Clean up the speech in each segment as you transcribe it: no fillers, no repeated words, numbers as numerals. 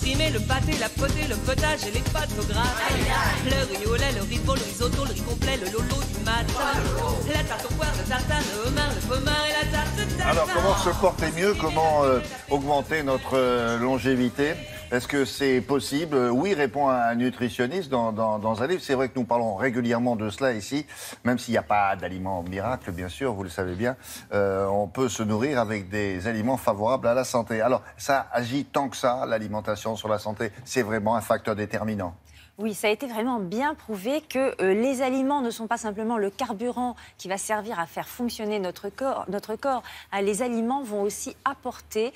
comprimés, le pâté, la potée, le potage et les pâtes au gras. Le riz au lait, le riz de veau, le risotto, le riz complet, le lolo du matin. La tarte aux poires, le tartane, le homard, le pommard et la tarte tatin. Alors, comment se porter mieux? Comment augmenter notre longévité? Est-ce que c'est possible? Oui, répond un nutritionniste dans un livre. C'est vrai que nous parlons régulièrement de cela ici, même s'il n'y a pas d'aliments miracles, bien sûr, vous le savez bien. On peut se nourrir avec des aliments favorables à la santé. Alors, ça agit tant que ça, l'alimentation sur la santé? C'est vraiment un facteur déterminant? Oui, ça a été vraiment bien prouvé que les aliments ne sont pas simplement le carburant qui va servir à faire fonctionner notre corps. Les aliments vont aussi apporter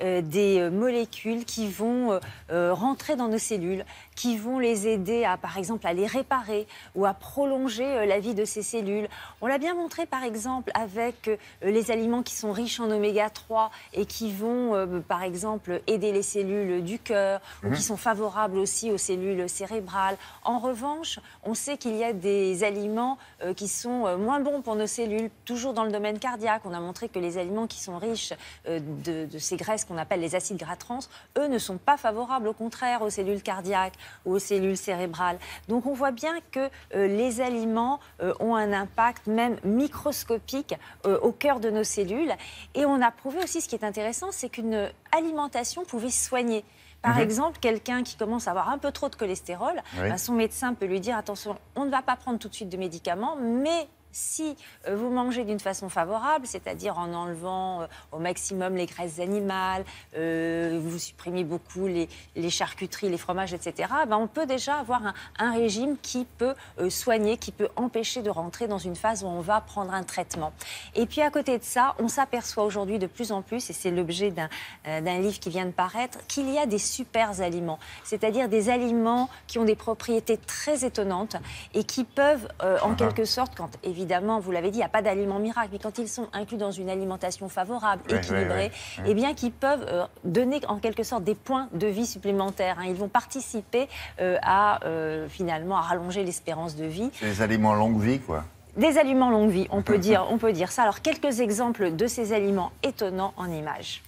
des molécules qui vont rentrer dans nos cellules, qui vont les aider à, par exemple, à les réparer ou à prolonger la vie de ces cellules. On l'a bien montré, par exemple, avec les aliments qui sont riches en oméga 3 et qui vont, par exemple, aider les cellules du cœur ou qui sont favorables aussi aux cellules cérébrales. En revanche, on sait qu'il y a des aliments qui sont moins bons pour nos cellules, toujours dans le domaine cardiaque. On a montré que les aliments qui sont riches de ces graisses qu'on appelle les acides gras trans, eux ne sont pas favorables, au contraire, aux cellules cardiaques ou aux cellules cérébrales. Donc on voit bien que les aliments ont un impact même microscopique au cœur de nos cellules. Et on a prouvé aussi, ce qui est intéressant, c'est qu'une alimentation pouvait soigner. Par exemple, quelqu'un qui commence à avoir un peu trop de cholestérol, son médecin peut lui dire « Attention, on ne va pas prendre tout de suite de médicaments, mais… » Si vous mangez d'une façon favorable, c'est-à-dire en enlevant au maximum les graisses animales, vous supprimez beaucoup les charcuteries, les fromages, etc., on peut déjà avoir un régime qui peut soigner, qui peut empêcher de rentrer dans une phase où on va prendre un traitement. Et puis à côté de ça, on s'aperçoit aujourd'hui de plus en plus, et c'est l'objet d'un livre qui vient de paraître, qu'il y a des super aliments, c'est-à-dire des aliments qui ont des propriétés très étonnantes et qui peuvent, en quelque sorte, quand évidemment, vous l'avez dit, il n'y a pas d'aliments miracles, mais quand ils sont inclus dans une alimentation favorable, équilibrée, eh bien, qu'ils peuvent donner en quelque sorte des points de vie supplémentaires. Ils vont participer à finalement à rallonger l'espérance de vie. Les aliments longue vie, quoi. Des aliments longue vie, on peut dire ça. Alors, quelques exemples de ces aliments étonnants en images.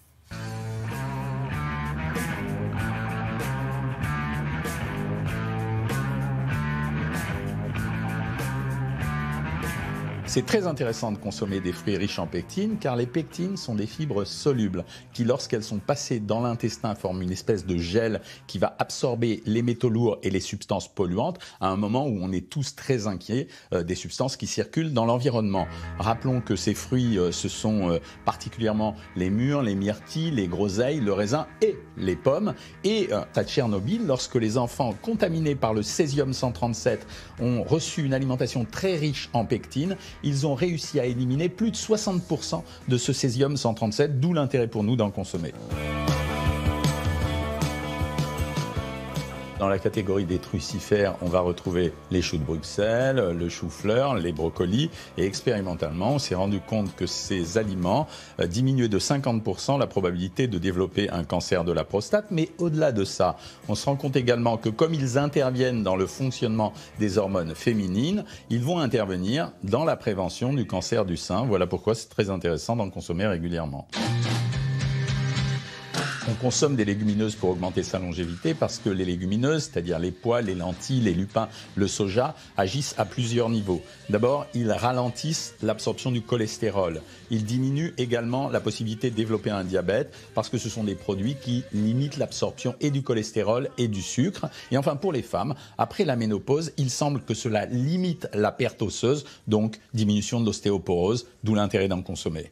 C'est très intéressant de consommer des fruits riches en pectine, car les pectines sont des fibres solubles qui, lorsqu'elles sont passées dans l'intestin, forment une espèce de gel qui va absorber les métaux lourds et les substances polluantes à un moment où on est tous très inquiets des substances qui circulent dans l'environnement. Rappelons que ces fruits, ce sont particulièrement les mûres, les myrtilles, les groseilles, le raisin et les pommes. Et à Tchernobyl, lorsque les enfants contaminés par le césium-137 ont reçu une alimentation très riche en pectine, ils ont réussi à éliminer plus de 60% de ce césium-137, d'où l'intérêt pour nous d'en consommer. Dans la catégorie des trucifères, on va retrouver les choux de Bruxelles, le chou-fleur, les brocolis. Et expérimentalement, on s'est rendu compte que ces aliments diminuaient de 50% la probabilité de développer un cancer de la prostate. Mais au-delà de ça, on se rend compte également que comme ils interviennent dans le fonctionnement des hormones féminines, ils vont intervenir dans la prévention du cancer du sein. Voilà pourquoi c'est très intéressant d'en consommer régulièrement. On consomme des légumineuses pour augmenter sa longévité parce que les légumineuses, c'est-à-dire les pois, les lentilles, les lupins, le soja, agissent à plusieurs niveaux. D'abord, ils ralentissent l'absorption du cholestérol. Ils diminuent également la possibilité de développer un diabète parce que ce sont des produits qui limitent l'absorption et du cholestérol et du sucre. Et enfin, pour les femmes, après la ménopause, il semble que cela limite la perte osseuse, donc diminution de l'ostéoporose, d'où l'intérêt d'en consommer.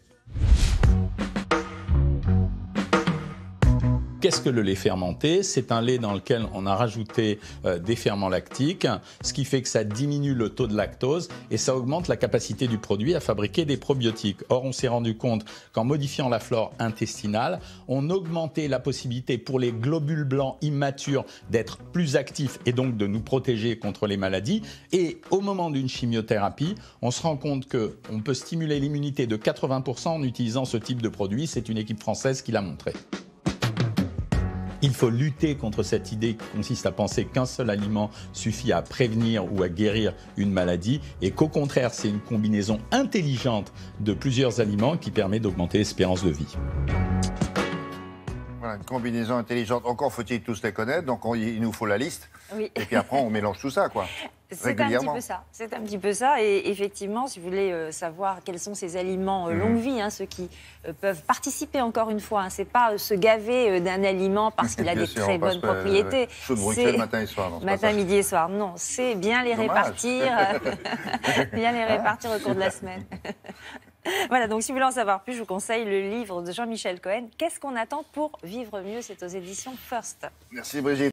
Qu'est-ce que le lait fermenté? C'est un lait dans lequel on a rajouté des ferments lactiques, ce qui fait que ça diminue le taux de lactose et ça augmente la capacité du produit à fabriquer des probiotiques. Or, on s'est rendu compte qu'en modifiant la flore intestinale, on augmentait la possibilité pour les globules blancs immatures d'être plus actifs et donc de nous protéger contre les maladies. Et au moment d'une chimiothérapie, on se rend compte qu'on peut stimuler l'immunité de 80% en utilisant ce type de produit. C'est une équipe française qui l'a montré. Il faut lutter contre cette idée qui consiste à penser qu'un seul aliment suffit à prévenir ou à guérir une maladie et qu'au contraire, c'est une combinaison intelligente de plusieurs aliments qui permet d'augmenter l'espérance de vie. Voilà, Voilà, une combinaison intelligente. Encore faut-il tous les connaître, donc il nous faut la liste. Oui. Et puis après, on mélange tout ça, quoi. C'est un petit peu ça. C'est un petit peu ça. Et effectivement, si vous voulez savoir quels sont ces aliments longue vie, hein, ceux qui peuvent participer encore une fois, hein, c'est pas se gaver d'un aliment parce qu'il a des très bonnes propriétés. Chaud de Bruxelles matin et soir. Non, matin, midi et soir. Non, c'est bien les répartir, bien les répartir au cours de la semaine. Voilà, donc si vous voulez en savoir plus, je vous conseille le livre de Jean-Michel Cohen. Qu'est-ce qu'on attend pour vivre mieux? C'est aux éditions First. Merci Brigitte.